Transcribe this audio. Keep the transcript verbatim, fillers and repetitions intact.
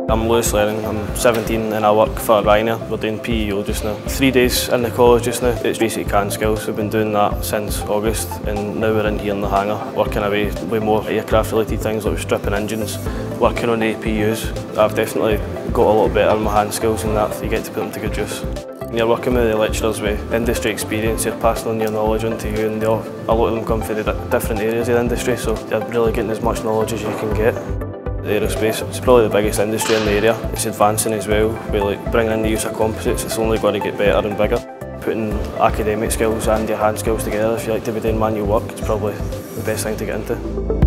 I'm Lewis Learning, I'm seventeen and I work for Ryanair. We're doing P E O just now. Three days in the college just now. It's basic C A N skills. We've been doing that since August and now we're in here in the hangar working away with more aircraft related things like stripping engines, working on the A P Us. I've definitely got a lot better in my hand skills and that, you get to put them to good use. You're working with the lecturers with industry experience, you're passing on your knowledge onto you, and they all, a lot of them come from the different areas of the industry, so you're really getting as much knowledge as you can get. Aerospace, it's probably the biggest industry in the area. It's advancing as well, with like bringing in the use of composites. It's only going to get better and bigger. Putting academic skills and your hand skills together, if you like to be doing manual work, it's probably the best thing to get into.